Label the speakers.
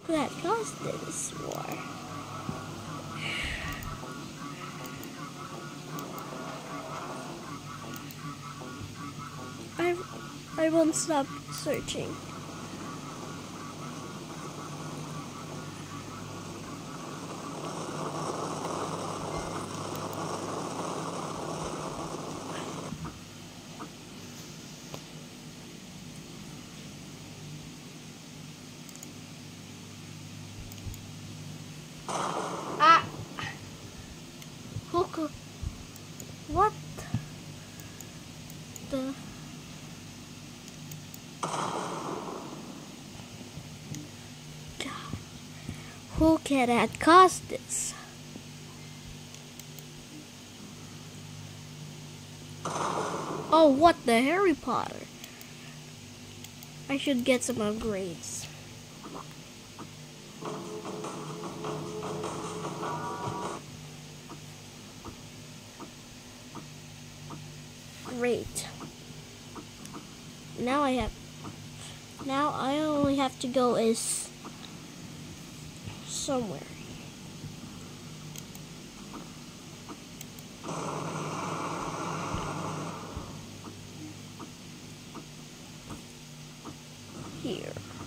Speaker 1: that caused this war. I won't stop searching. Ah! Hook. What the? Who can have caused this? Oh, what the Harry Potter? I should get some upgrades. Great. Now I only have to go is somewhere. Here.